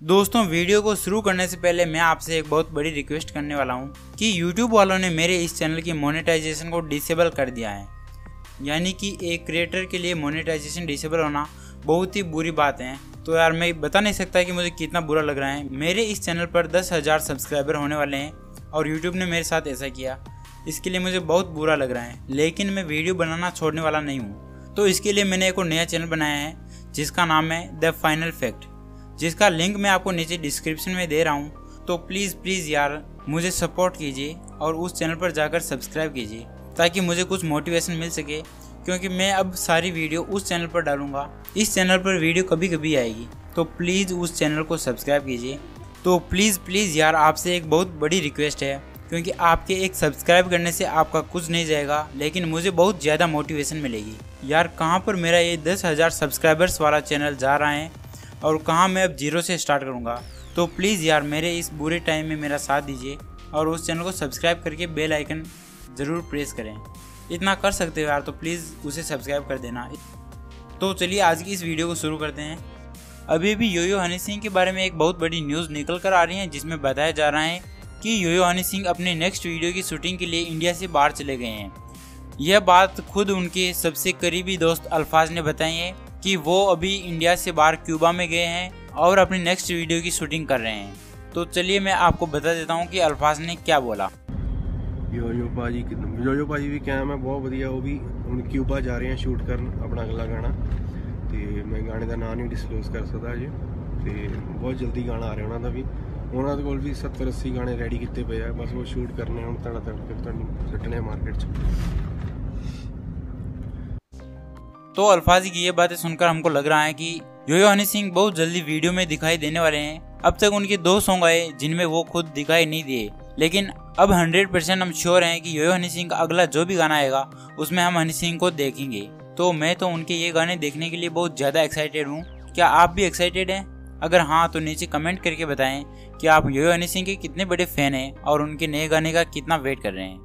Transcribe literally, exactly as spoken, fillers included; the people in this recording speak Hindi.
दोस्तों, वीडियो को शुरू करने से पहले मैं आपसे एक बहुत बड़ी रिक्वेस्ट करने वाला हूं कि यूट्यूब वालों ने मेरे इस चैनल की मोनेटाइजेशन को डिसेबल कर दिया है। यानी कि एक क्रिएटर के लिए मोनेटाइजेशन डिसेबल होना बहुत ही बुरी बात है। तो यार मैं बता नहीं सकता कि मुझे कितना बुरा लग रहा है। मेरे इस चैनल पर दस हज़ार सब्सक्राइबर होने वाले हैं और यूट्यूब ने मेरे साथ ऐसा किया। इसके लिए मुझे बहुत बुरा लग रहा है, लेकिन मैं वीडियो बनाना छोड़ने वाला नहीं हूँ। तो इसके लिए मैंने एक और नया चैनल बनाया है जिसका नाम है द फाइनल फैक्ट, जिसका लिंक मैं आपको नीचे डिस्क्रिप्शन में दे रहा हूँ। तो प्लीज़ प्लीज़ यार मुझे सपोर्ट कीजिए और उस चैनल पर जाकर सब्सक्राइब कीजिए ताकि मुझे कुछ मोटिवेशन मिल सके, क्योंकि मैं अब सारी वीडियो उस चैनल पर डालूंगा। इस चैनल पर वीडियो कभी कभी आएगी, तो प्लीज़ उस चैनल को सब्सक्राइब कीजिए। तो प्लीज़ प्लीज़ यार आपसे एक बहुत बड़ी रिक्वेस्ट है, क्योंकि आपके एक सब्सक्राइब करने से आपका कुछ नहीं जाएगा, लेकिन मुझे बहुत ज़्यादा मोटिवेशन मिलेगी। यार कहाँ पर मेरा ये दस हज़ार सब्सक्राइबर्स वाला चैनल जा रहा है और कहाँ मैं अब जीरो से स्टार्ट करूँगा। तो प्लीज़ यार मेरे इस बुरे टाइम में मेरा साथ दीजिए और उस चैनल को सब्सक्राइब करके बेल आइकन ज़रूर प्रेस करें। इतना कर सकते हो यार, तो प्लीज़ उसे सब्सक्राइब कर देना। तो चलिए आज की इस वीडियो को शुरू करते हैं। अभी अभी योयो हनी सिंह के बारे में एक बहुत बड़ी न्यूज़ निकल कर आ रही है, जिसमें बताया जा रहा है कि योयो हनी सिंह अपने नेक्स्ट वीडियो की शूटिंग के लिए इंडिया से बाहर चले गए हैं। यह बात खुद उनके सबसे करीबी दोस्त अल्फाज ने बताई है कि वो अभी इंडिया से बाहर क्यूबा में गए हैं और अपनी नेक्स्ट वीडियो की शूटिंग कर रहे हैं। तो चलिए मैं आपको बता देता हूँ कि अल्फाज ने क्या बोला। योयो भाजी योयो भाजी भी कैम है बहुत ਵਧੀਆ, ਉਹ ਵੀ ਹੁਣ ਕਿਊਬਾ ਜਾ ਰਹੇ ਆ ਸ਼ੂਟ ਕਰਨ ਆਪਣਾ ਅਗਲਾ ਗਾਣਾ। ਤੇ ਮੈਂ ਗਾਣੇ ਦਾ ਨਾਮ ਨਹੀਂ ਡਿਸਕਲੋਜ਼ ਕਰ ਸਕਦਾ ਅਜੇ, ਤੇ ਬਹੁਤ ਜਲਦੀ ਗਾਣਾ ਆ ਰਿਹਾ ਉਹਨਾਂ ਦਾ ਵੀ। ਉਹਨਾਂ ਦੇ ਕੋਲ ਵੀ सत्तर अस्सी ਗਾਣੇ ਰੈਡੀ ਕੀਤੇ ਪਏ ਆ, ਬਸ ਉਹ ਸ਼ੂਟ ਕਰਨੇ ਹੁਣ ਤੜਾ ਤੜ ਕੇ ਤੁਹਾਨੂੰ ਸੱਟਣੇ ਮਾਰਕੀਟ 'ਚ। तो अल्फाज की ये बातें सुनकर हमको लग रहा है कि योयो हनी सिंह बहुत जल्दी वीडियो में दिखाई देने वाले हैं। अब तक उनके दो सॉन्ग आए जिनमें वो खुद दिखाई नहीं दिए, लेकिन अब हंड्रेड परसेंट हम श्योर हैं कि योयो हनी सिंह का अगला जो भी गाना आएगा उसमें हम हनी सिंह को देखेंगे। तो मैं तो उनके ये गाने देखने के लिए बहुत ज़्यादा एक्साइटेड हूँ। क्या आप भी एक्साइटेड हैं? अगर हाँ तो नीचे कमेंट करके बताएं कि आप योयो हनी सिंह के कितने बड़े फ़ैन हैं और उनके नए गाने का कितना वेट कर रहे हैं।